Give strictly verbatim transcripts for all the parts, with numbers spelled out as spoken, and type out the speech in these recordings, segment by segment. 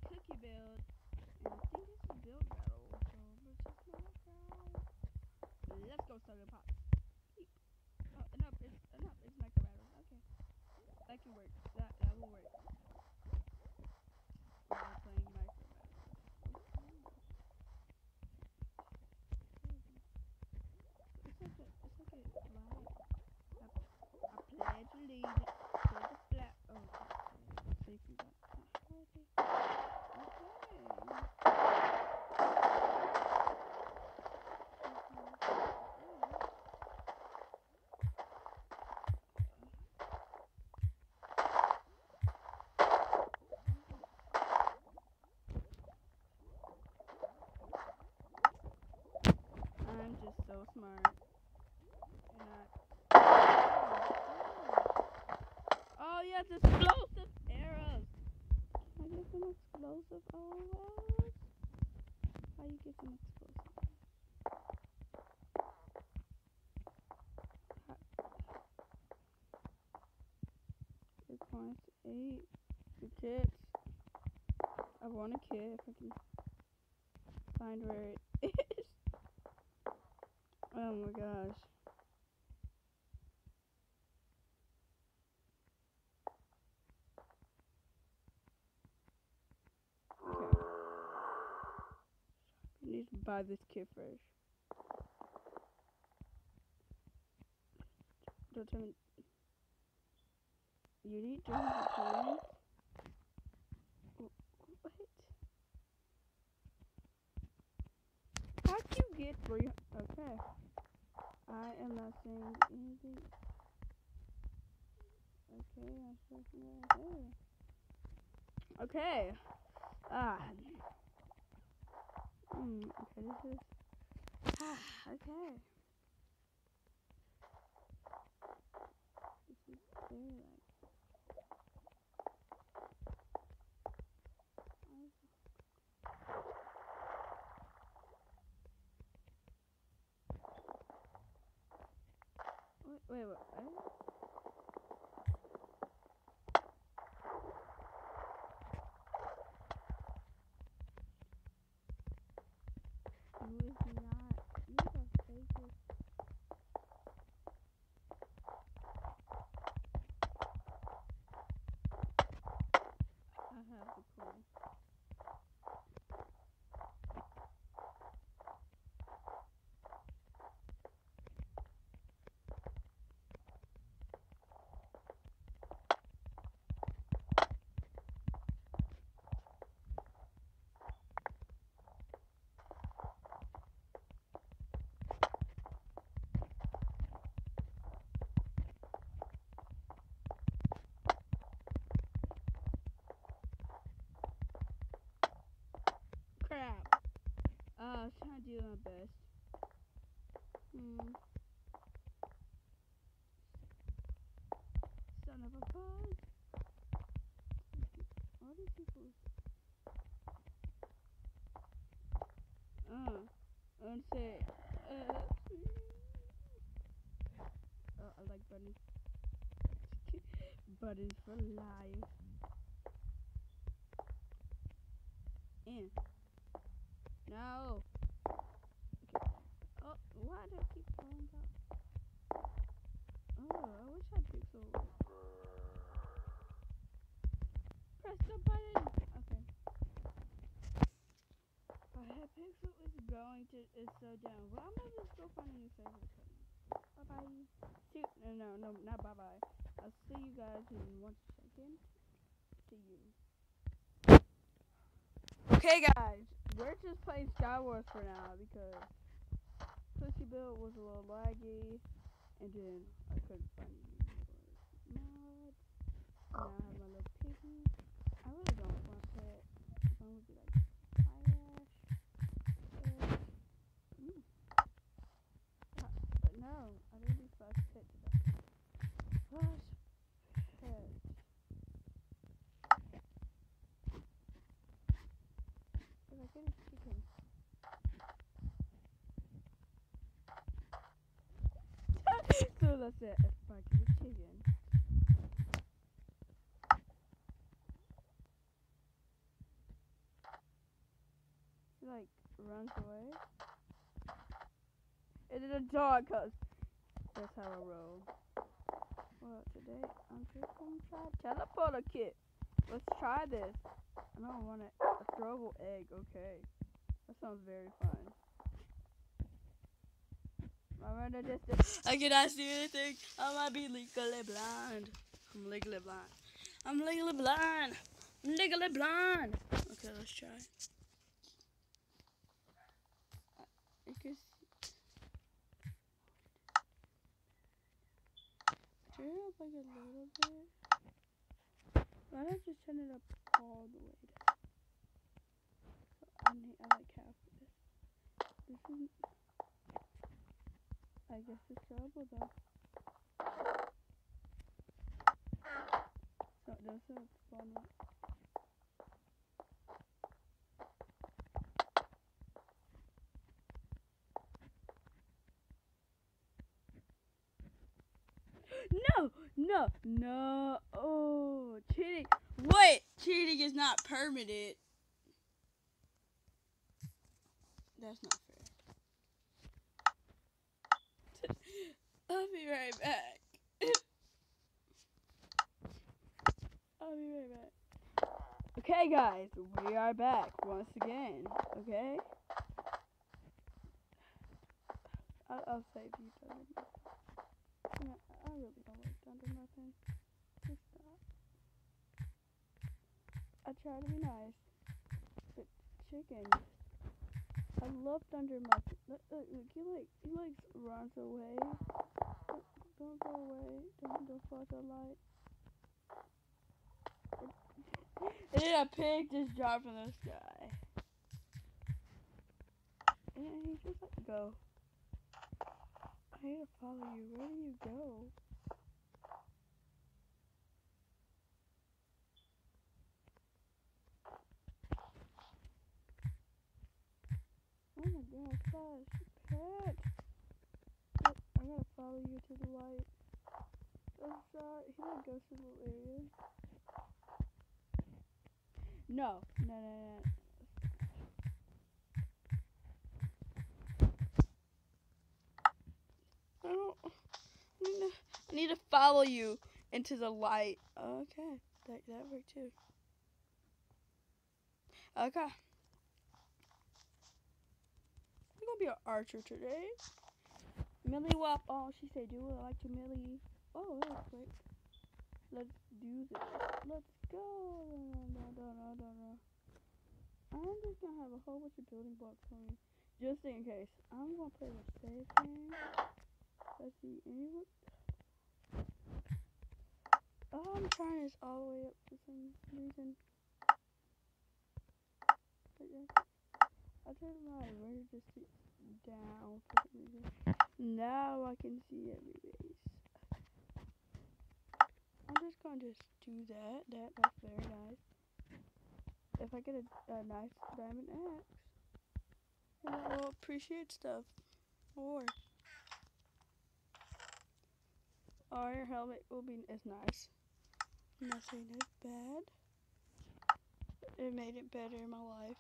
cookie build. And I think this is build battle. So let's just go around. Let's go start a pop. Oh, no, it's no, it's micro battle. Okay, that can work. That that will work. We're playing micro battle. It's like a, it's like a flag. I, I pledge allegiance to the flag. Oh, okay. Safety belt. I'm just so smart. And I, oh yeah, it's explosive arrows. Can I get some explosive arrows? How you get some explosive? Three points, eight. Your kits. I want a kit if I can find where it is. Oh my gosh. Okay. I need to buy this kit first. Don't tell me. You need three hundred coins? What? How'd you get three? Okay. I am not saying anything. Okay, I'm searching right there. Okay. Ah. Hmm. Okay, this is. Ah. Okay. This is very like. Wait, wait, wait. What? You is not. You are fake. I have the coin. Crap. Uh, I was trying to do my best. Hmm. Son of a bug. All these people. Uh. And say. Uh. Oh, I like buttons. Buttons for life. In. No. Okay. Oh, why do I keep falling down? Oh, I wish I had pixel. Press the button. Okay. If I had pixel, it's going to. It's so down. Well, I'm gonna just go find a new favorite button. Bye bye. See. No, no, no, not bye bye. I'll see you guys in one second. See you. Okay, guys. We're just playing Star Wars for now because Pussy Build was a little laggy, and then I couldn't find any more mods. Now I have my little piggy. I really don't want to say it. It's going to be like fire ash. Mm. Uh, but no, I didn't do flash pit today. Flash pit. If I get a chicken. So that's it. If I get a chicken. runs away. It is a dog, cause that's how I roll. Well, today I'm just gonna try teleporter kit. Let's try this. I don't want it. A throwable egg. Okay, that sounds very fun. I'm gonna just. I cannot see anything. I might be legally blind. I'm legally blind. I'm legally blind. I'm legally blind. Okay, let's try. I can see. Turn it up like a little bit. Why don't I just turn it up all the way down? So I need, I like half of this. This is. I guess it's trouble though. So that's a fun one. No, no, no. Oh, cheating. Wait, cheating is not permitted. That's not fair. I'll be right back. I'll be right back. Okay, guys, we are back once again. Okay? I'll, I'll save you, Thunder Muffin. No, I really don't like Thunder Muffin. Just stop. I try to be nice. But chicken. I love Thunder Muffin. Look, look, look, he like he like runs away. Don't, don't go away. Don't don't fall to the light. And then a pig just dropped from the sky. And he just like go. I need to follow you. Where do you go? Oh my gosh, gosh, pet. Look, I gotta follow you to the light. I'm sorry. He like goes to little areas. No, no, no, no. I don't. I need to, I need to follow you into the light. Okay, that that worked too. Okay. I'm gonna be an archer today. Millie Wop. Oh, she said, do I like to Millie? Oh, that was quick. Let's do this. Let's go. No, no, no, no, no. I'm just gonna have a whole bunch of building blocks for me, just in case. I'm gonna play the safe game. Let's see. Anyone? Oh, I'm trying this all the way up for some reason. But yeah, I turned my range just down for some reason. Now I can see every base. I'm just gonna just do that. That that's very nice. If I get a, a nice diamond axe, then I will appreciate stuff more. Or your helmet will be is nice. Nothing is bad. It made it better in my life.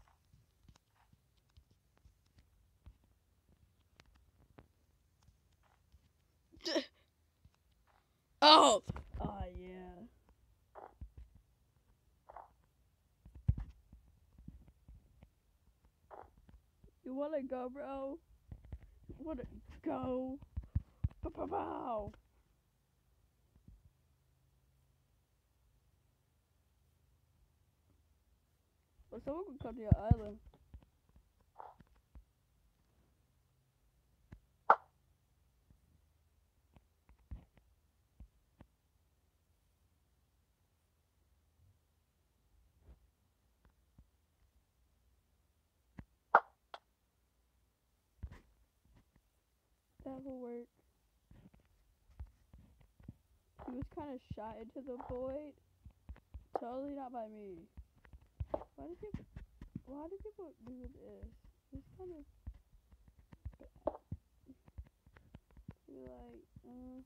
Oh! Oh, yeah. You wanna go, bro? You wanna go? Pow! Well, someone could come to your island. That will work. He was kind of shot into the void. Totally not by me. Why do people? Why do people do this? It's kind of bad. You're like, uh.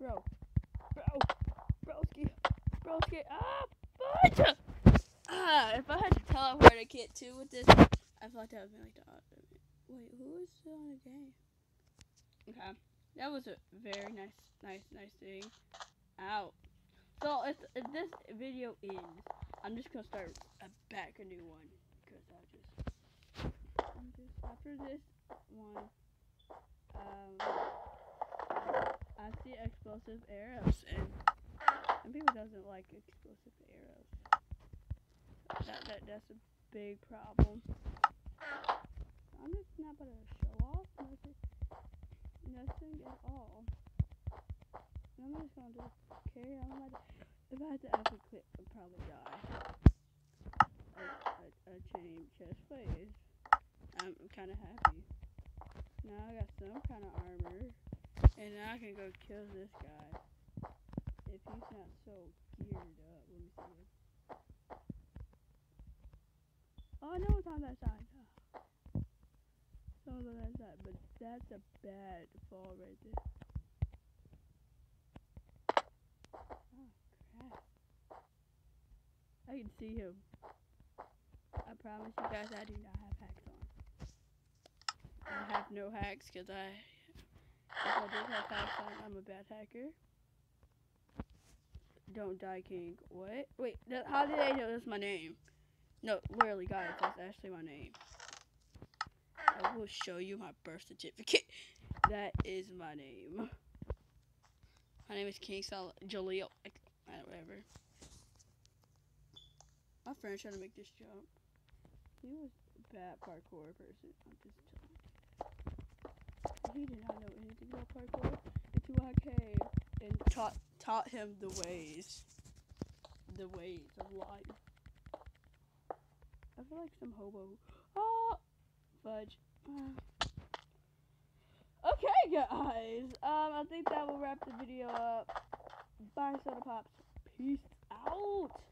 Bro. Bro. Broski. Broski. Ah, fudge! Ah, if I had to teleport a kid too with this, I thought that would be like the opposite. Wait, who is still on the game? Okay. That was a very nice, nice, nice thing. Ow. So, if, if this video ends, I'm just gonna start a, back a new one. Because I just, I'm just, after this one, um, I see explosive arrows, and, and people doesn't like explosive arrows. That, that, that's a big problem. I'm just not gonna show off nothing, nothing at all. And I'm just gonna just carry on my day. If I had to ever quit, I'd probably die. A, a, a chain chest plate. I'm kind of happy. Now I got some kind of armor, and now I can go kill this guy. If he's not so geared up, let me see. Oh, I know it's on that side. Some on that side, but that's a bad fall right there. I can see him. I promise you guys I do not have hacks on. I have no hacks because I, if I did have hacks on, I'm a bad hacker. Don't die, King. What? Wait, th how did I know that's my name? No, literally, guys, that's actually my name. I will show you my birth certificate. That is my name. My name is King Sal Jaleel. Whatever. My friend's trying to make this jump. He was a bad parkour person. I'm just telling you. He did not know anything about parkour until I came and taught taught him the ways. The ways of life. I feel like some hobo. Oh! Fudge. Okay, guys. Um, I think that will wrap the video up. Bye, Soda Pops. Peace out.